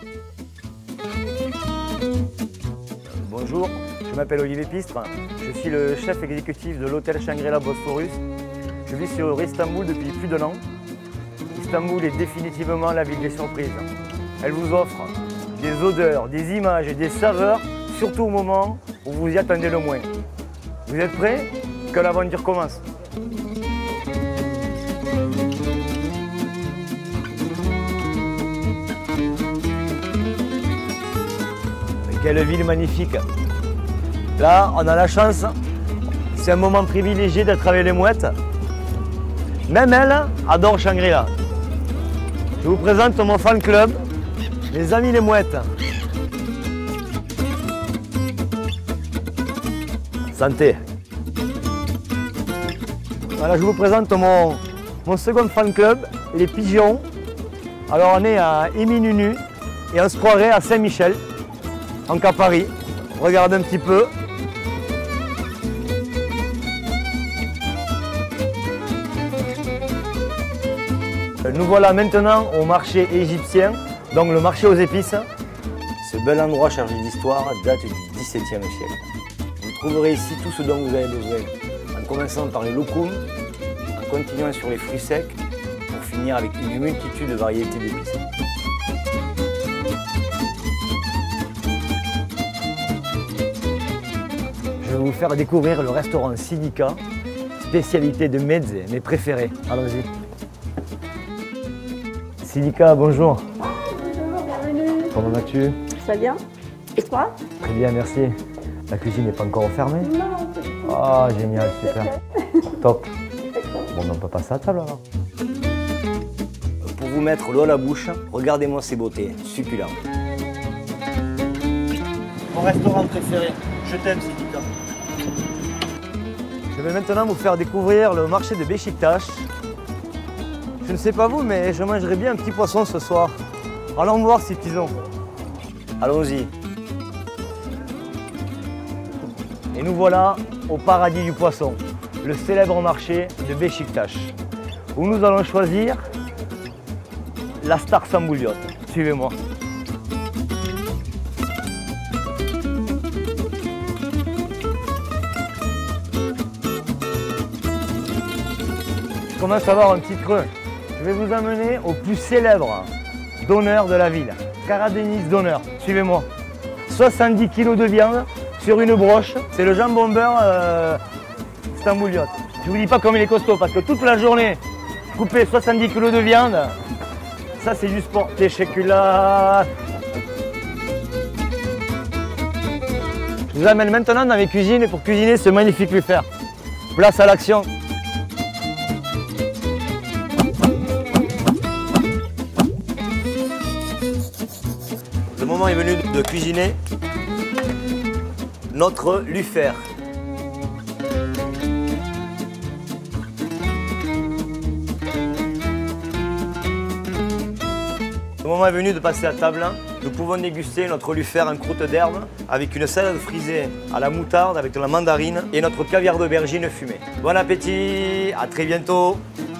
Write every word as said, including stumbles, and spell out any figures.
Bonjour, je m'appelle Olivier Pistre, je suis le chef exécutif de l'hôtel Shangri-La Bosphorus. Je vis sur Istanbul depuis plus d'un an. Istanbul est définitivement la ville des surprises. Elle vous offre des odeurs, des images et des saveurs, surtout au moment où vous y attendez le moins. Vous êtes prêts? Que l'aventure commence. Quelle ville magnifique! Là, on a la chance, c'est un moment privilégié d'être avec les mouettes. Même elle adore Shangri-La. Je vous présente mon fan club, les amis les mouettes. Santé! Voilà, je vous présente mon, mon second fan club, les pigeons. Alors on est à Éminunu et on se croirait à Saint-Michel. Donc à Paris, regardez un petit peu. Nous voilà maintenant au marché égyptien, donc le marché aux épices. Ce bel endroit chargé d'histoire date du dix-septième siècle. Vous trouverez ici tout ce dont vous avez besoin, en commençant par les loukoums, en continuant sur les fruits secs, pour finir avec une multitude de variétés d'épices. Je vais vous faire découvrir le restaurant Sidika, spécialité de mezze, mes préférés. Allons-y. Sidika, bonjour. Ah, bonjour, bienvenue. Comment vas-tu? Ça va bien? Et toi? Très bien, merci. La cuisine n'est pas encore fermée? Non, c'est Ah, génial, super. Top. Bon, on peut passer à table alors. Pour vous mettre l'eau à la bouche, regardez-moi ces beautés, succulents. Mon restaurant préféré, je t'aime Sidika. Je vais maintenant vous faire découvrir le marché de Beşiktaş. Je ne sais pas vous, mais je mangerai bien un petit poisson ce soir. Allons voir ces pisons. Allons-y. Et nous voilà au paradis du poisson, le célèbre marché de Beşiktaş, où nous allons choisir la star Sambuliot. Suivez-moi. Je commence à avoir un petit creux. Je vais vous amener au plus célèbre donneur de la ville, Karadeniz Döner. Suivez-moi. soixante-dix kilos de viande sur une broche. C'est le jambon beurre euh, Sambuliot. Je ne vous dis pas comme il est costaud parce que toute la journée, couper soixante-dix kilos de viande, ça c'est juste pour teşekkürler. Je vous amène maintenant dans mes cuisines pour cuisiner ce magnifique buffet. Place à l'action. Le moment est venu de cuisiner notre luffer. Le moment est venu de passer à table. Nous pouvons déguster notre luffer en croûte d'herbe avec une salade frisée à la moutarde avec de la mandarine et notre caviar d'aubergine fumé. Bon appétit, à très bientôt.